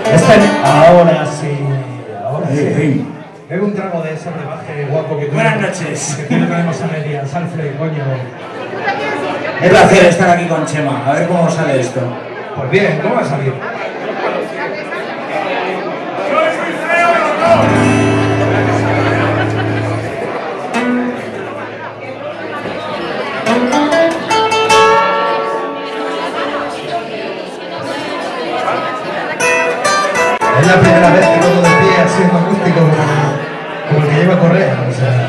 Ahora sí, ahora sí. Bebe un trago de ese brebaje guapo que tú. Buenas noches. Que tú le traemos a medias, Alfred, coño. Es placer estar aquí con Chema. A ver cómo sale esto. Pues bien, ¿cómo va a salir? Es la primera vez que todo de pie así en acústico como el que lleva Correa, o sea.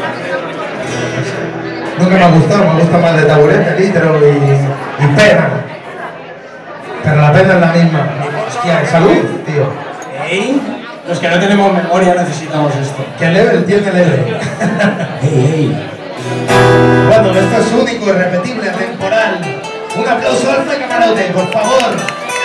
Nunca me ha gustado, me gusta más de taburete, litro y pena. Pero la pena es la misma. Hostia, salud, tío. ¿Ey? Los que no tenemos memoria necesitamos esto. Que level tiene level. ¡Ey! Bueno, esto es único, irrepetible, atemporal. Un aplauso al Alfred Camarote, por favor.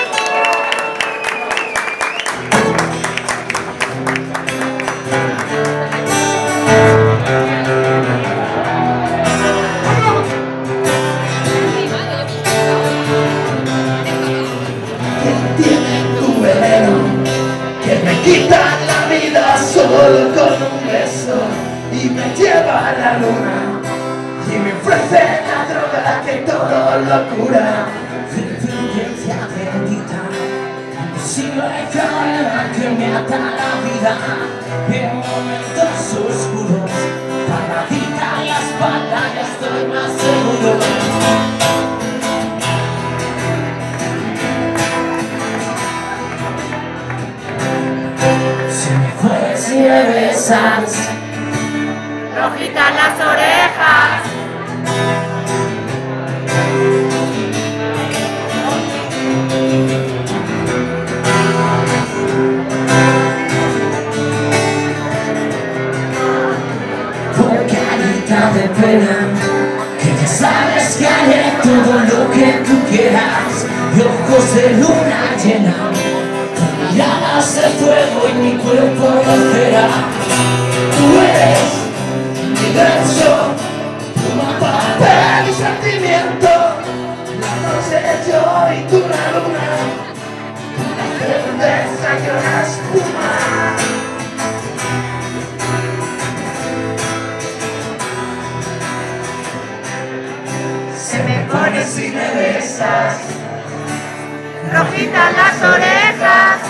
Quita la vida solo con un beso y me lleva a la luna y me ofrece la droga que todo lo cura. Influencia bendita, imposible cadena que me ata a la vida en momentos oscuros, palmadita en la espalda ya estoy más seguro. Si me besas, rojitas las orejas, por carita de pena, que ya sabes que haré todo lo que tú quieras, y ojos de luna llena, miradas de fuego y mi cuerpo de cera. Tú eres mi verso, tu papel y sentimiento. La noche yo y tú la luna, una cerveza y una espuma. Se me pone si me besas, rojitas las orejas.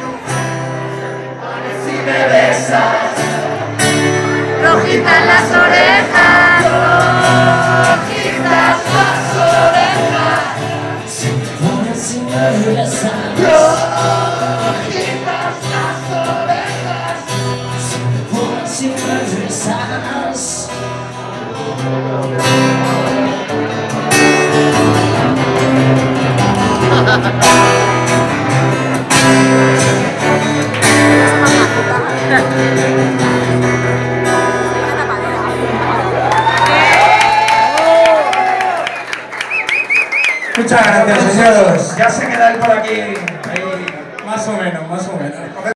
Si me besas, rojitas las orejas, rojitas las orejas. Se me ponen si me besas, rojitas las orejas. Se me ponen si me besas. Muchas gracias, señores. Ya se queda él por aquí. Más o menos, más o menos.